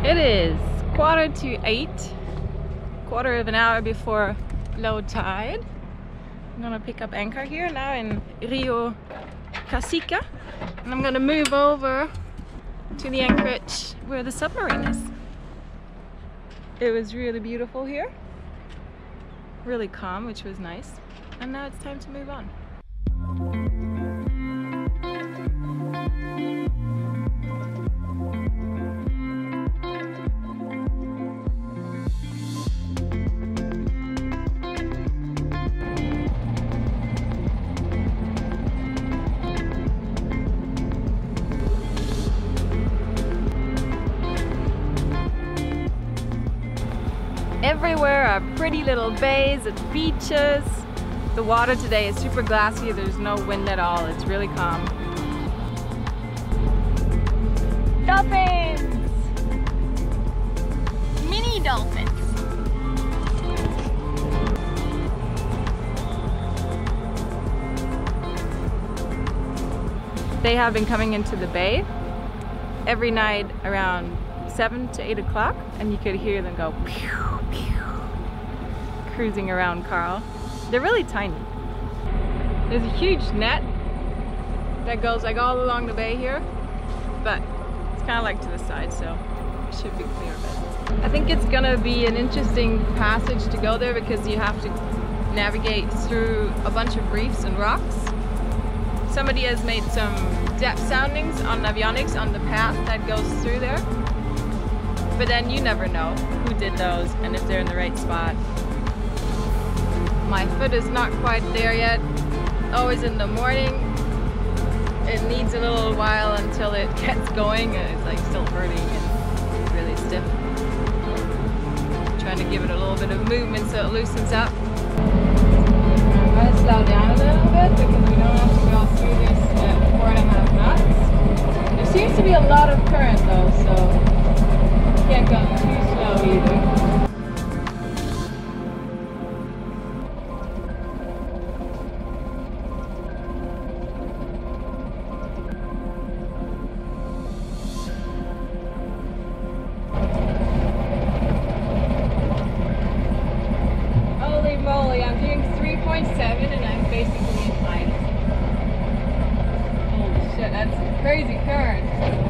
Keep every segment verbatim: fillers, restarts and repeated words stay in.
It is quarter to eight, quarter of an hour before low tide. I'm gonna pick up anchor here now in Rio Casica, and I'm gonna move over to the anchorage where the submarine is. It was really beautiful here, really calm, which was nice, and now it's time to move on. Everywhere are pretty little bays and beaches. The water today is super glassy, there's no wind at all, it's really calm. Dolphins! Mini dolphins! They have been coming into the bay every night around seven to eight o'clock, and you could hear them go pew, pew, cruising around Karl. They're really tiny. There's a huge net that goes like all along the bay here, but it's kind of like to the side, so it should be clear of it. I think it's gonna be an interesting passage to go there because you have to navigate through a bunch of reefs and rocks. Somebody has made some depth soundings on avionics on the path that goes through there. But then you never know who did those and if they're in the right spot. My foot is not quite there yet. Always in the morning. It needs a little while until it gets going, and it's like still hurting and really stiff. Trying to give it a little bit of movement so it loosens up. I'm going to slow down a little bit because we don't have to go through this at four and a half knots. There seems to be a lot of current though, so can't go too slow either. Holy moly, I'm doing three point seven and I'm basically in height. Holy shit, that's crazy current.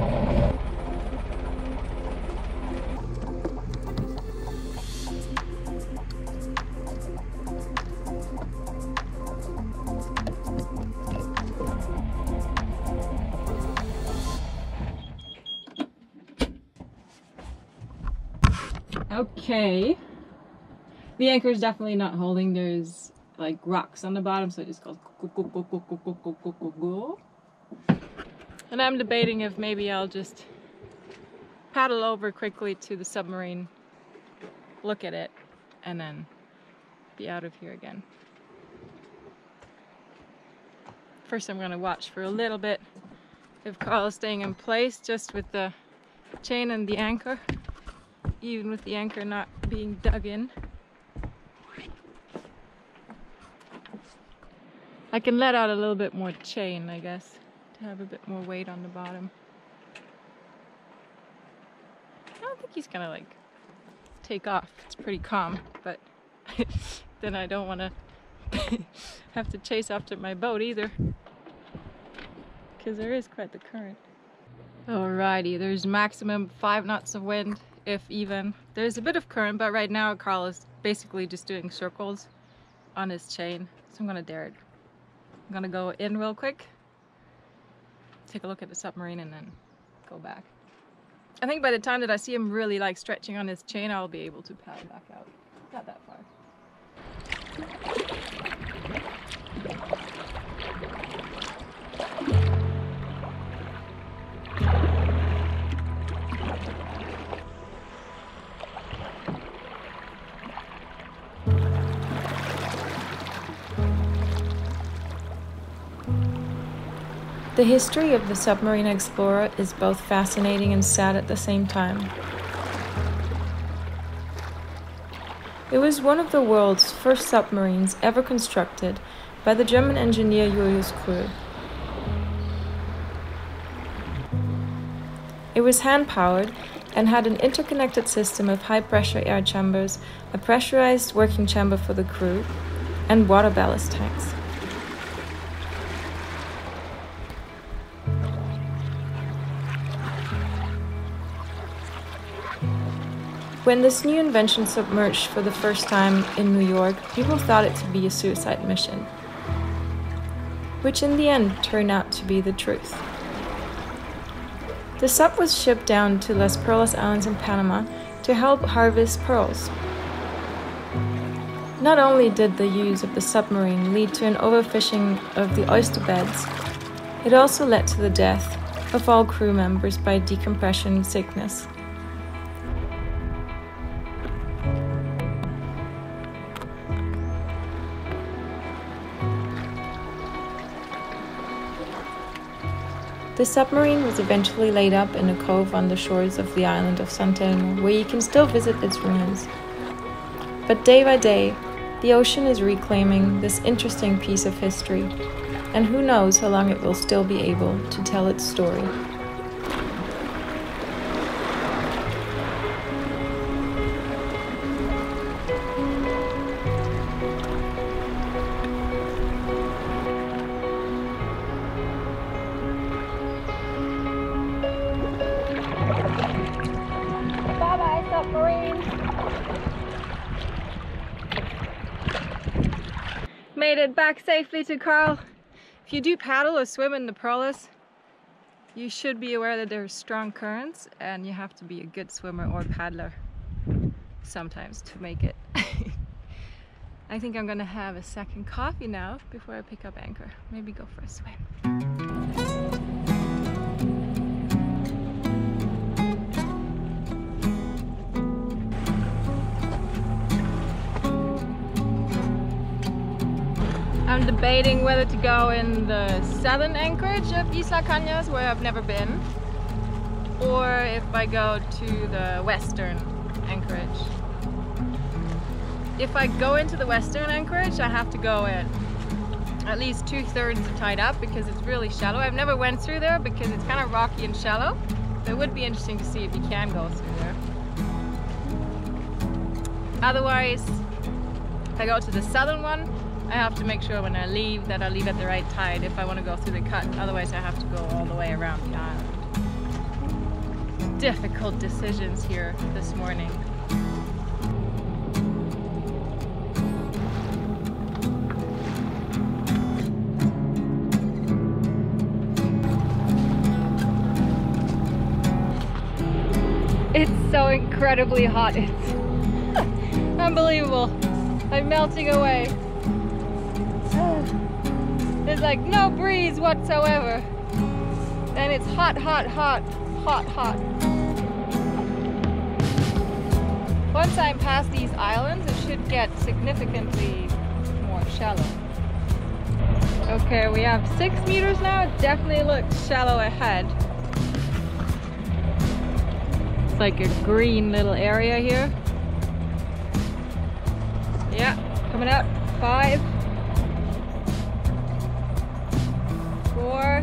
Okay, the anchor is definitely not holding. There's like rocks on the bottom, so it just goes go, go, go, go, go, go, go, go, go. And I'm debating if maybe I'll just paddle over quickly to the submarine, look at it, and then be out of here again. First I'm gonna watch for a little bit if Karl is staying in place just with the chain and the anchor. Even with the anchor not being dug in. I can let out a little bit more chain, I guess, to have a bit more weight on the bottom. I don't think he's gonna like take off. It's pretty calm, but then I don't want to have to chase after my boat either, because there is quite the current. Alrighty, there's maximum five knots of wind, if even. There's a bit of current, but right now Karl is basically just doing circles on his chain, so I'm gonna dare it. I'm gonna go in real quick, take a look at the submarine, and then go back. I think by the time that I see him really like stretching on his chain, I'll be able to paddle back out. Not that far. The history of the submarine explorer is both fascinating and sad at the same time. It was one of the world's first submarines ever constructed by the German engineer Julius Kröll. It was hand-powered and had an interconnected system of high-pressure air chambers, a pressurized working chamber for the crew, and water ballast tanks. When this new invention submerged for the first time in New York, people thought it to be a suicide mission, which in the end turned out to be the truth. The sub was shipped down to Las Perlas Islands in Panama to help harvest pearls. Not only did the use of the submarine lead to an overfishing of the oyster beds, it also led to the death of all crew members by decompression sickness. The submarine was eventually laid up in a cove on the shores of the island of San Telmo, where you can still visit its ruins. But day by day, the ocean is reclaiming this interesting piece of history, and who knows how long it will still be able to tell its story. Made it back safely to Karl. If you do paddle or swim in the Perlas, you should be aware that there are strong currents and you have to be a good swimmer or paddler sometimes to make it. I think I'm gonna have a second coffee now before I pick up anchor. Maybe go for a swim. I'm debating whether to go in the southern anchorage of Isla Cañas, where I've never been, or if I go to the western anchorage. If I go into the western anchorage, I have to go at at least two-thirds tied up because it's really shallow. I've never went through there because it's kind of rocky and shallow, so it would be interesting to see if you can go through there. Otherwise, if I go to the southern one, I have to make sure when I leave that I leave at the right tide if I want to go through the cut. Otherwise I have to go all the way around the island. Difficult decisions here this morning. It's so incredibly hot. It's unbelievable. I'm melting away. There's like no breeze whatsoever. And it's hot, hot, hot, hot, hot. Once I'm past these islands, it should get significantly more shallow. Okay, we have six meters now. It definitely looks shallow ahead. It's like a green little area here. Yeah, coming up. Five. Four.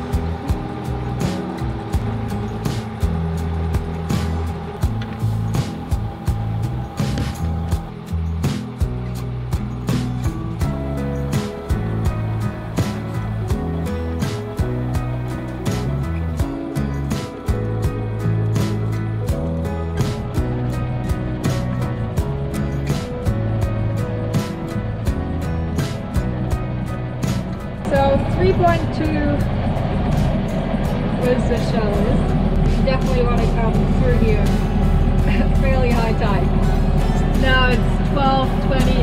So three point two was the shallowest. You definitely want to come through here. Fairly high tide. Now it's twelve twenty.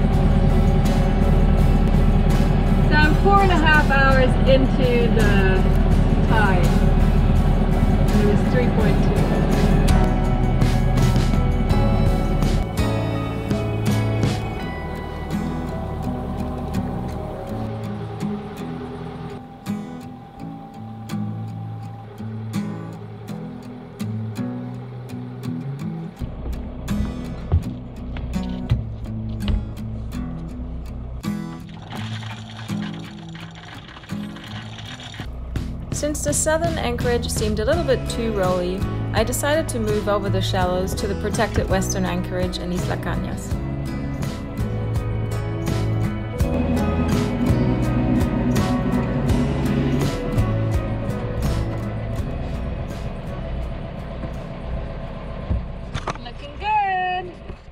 So I'm four and a half hours into the tide. And it was three point two. Since the southern anchorage seemed a little bit too rolly, I decided to move over the shallows to the protected western anchorage in Isla Cañas. Looking good!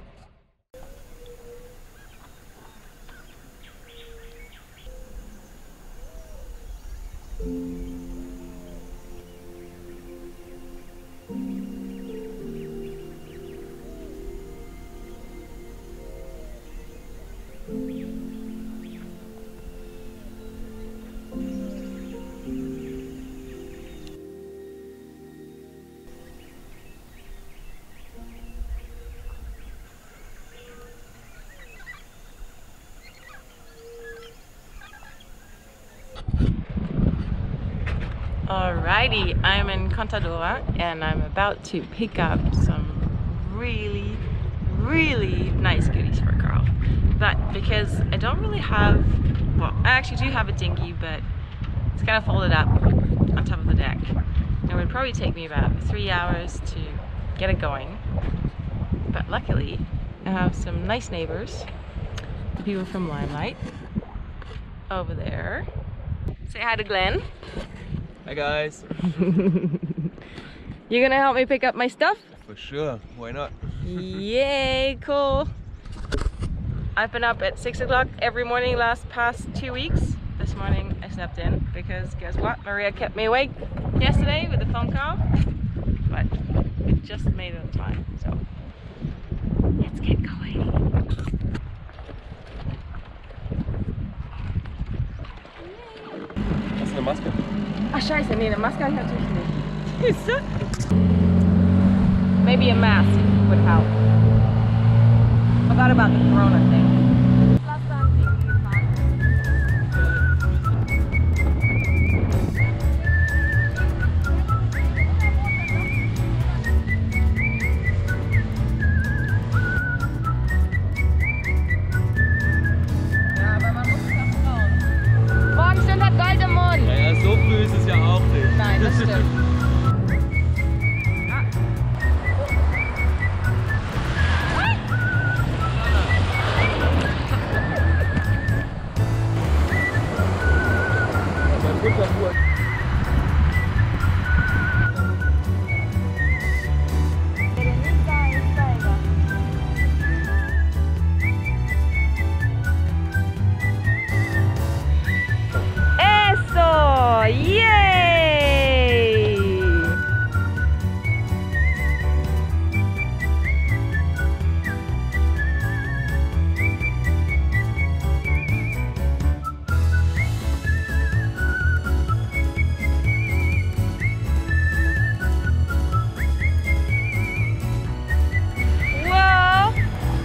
Alrighty, I'm in Contadora and I'm about to pick up some really, really nice goodies for Karl. But because I don't really have, well, I actually do have a dinghy, but it's kind of folded up on top of the deck. It would probably take me about three hours to get it going. But luckily, I have some nice neighbors, the people from Limelight, over there. Say hi to Glenn. Hi guys. You gonna help me pick up my stuff? For sure, why not? Yay, cool. I've been up at six o'clock every morning last past two weeks. This morning I slept in because guess what? Maria kept me awake yesterday with a phone call. But we just made it on time, so let's get going. Hast du eine Maske? Ach scheiße, nee, eine Maske habe ich natürlich nicht. Maybe a mask would help. Forgot about the corona thing. Ja, aber man muss es auch trauen. Morgen sind das Gold im Mund. Naja, so früh ist es ja auch nicht. Nein, das stimmt. Eso! Yay! Whoa!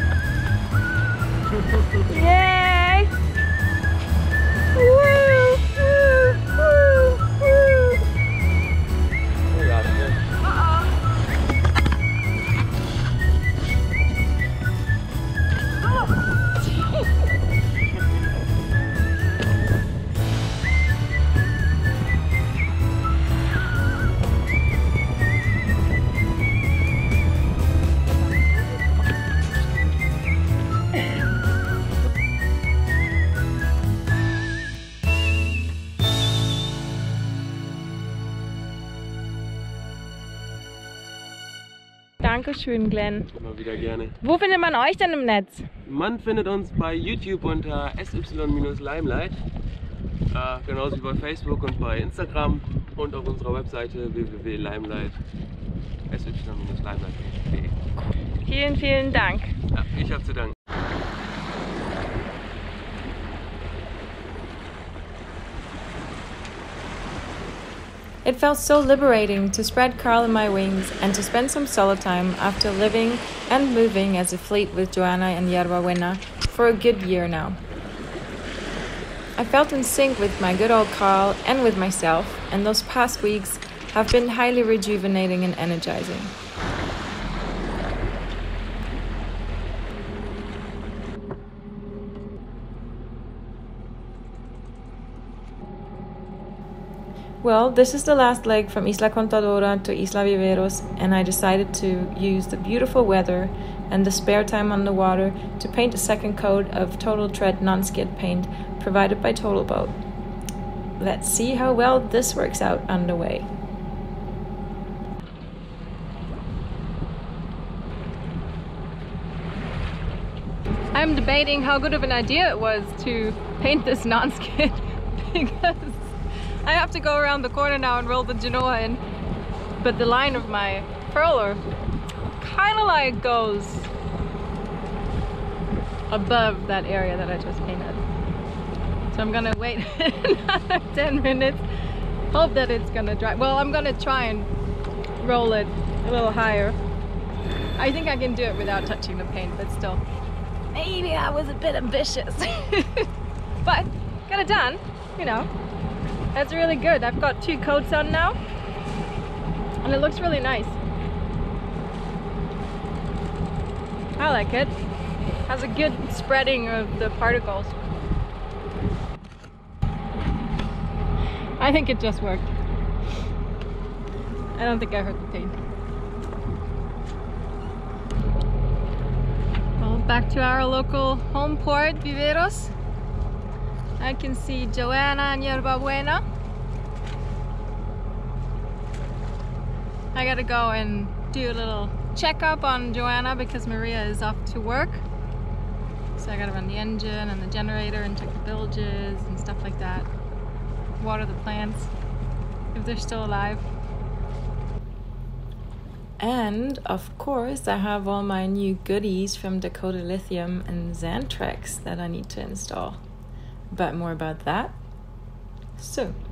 Yay! Woo! Woo! Woo! Woo! Oh ja, das ist. Uh-oh. Dankeschön, Glenn. Immer wieder gerne. Wo findet man euch denn im Netz? Man findet uns bei YouTube unter S Y Limelight, äh, genauso wie bei Facebook und bei Instagram und auf unserer Webseite w w w punkt limelight S Y Limelight punkt de. Vielen, vielen Dank. Ja, ich habe zu danken. It felt so liberating to spread Karl in my wings and to spend some solo time after living and moving as a fleet with Joanna and Yerba Buena for a good year now. I felt in sync with my good old Karl and with myself, and those past weeks have been highly rejuvenating and energizing. Well, this is the last leg from Isla Contadora to Isla Viveros, and I decided to use the beautiful weather and the spare time on the water to paint a second coat of Total Tread non-skid paint provided by Total Boat. Let's see how well this works out on the way. I'm debating how good of an idea it was to paint this non-skid because I have to go around the corner now and roll the Genoa in, but the line of my furler kind of like goes above that area that I just painted. So I'm gonna wait another ten minutes, hope that it's gonna dry. Well, I'm gonna try and roll it a little higher. I think I can do it without touching the paint, but still. Maybe I was a bit ambitious. But got it done, you know. That's really good. I've got two coats on now and it looks really nice. I like it. Has a good spreading of the particles. I think it just worked. I don't think I hurt the paint. Well, back to our local home port, Viveros. I can see Joanna and Yerba Buena. I gotta go and do a little checkup on Joanna because Maria is off to work. So I gotta run the engine and the generator and check the bilges and stuff like that. Water the plants if they're still alive. And of course I have all my new goodies from Dakota Lithium and Xantrex that I need to install. But more about that soon.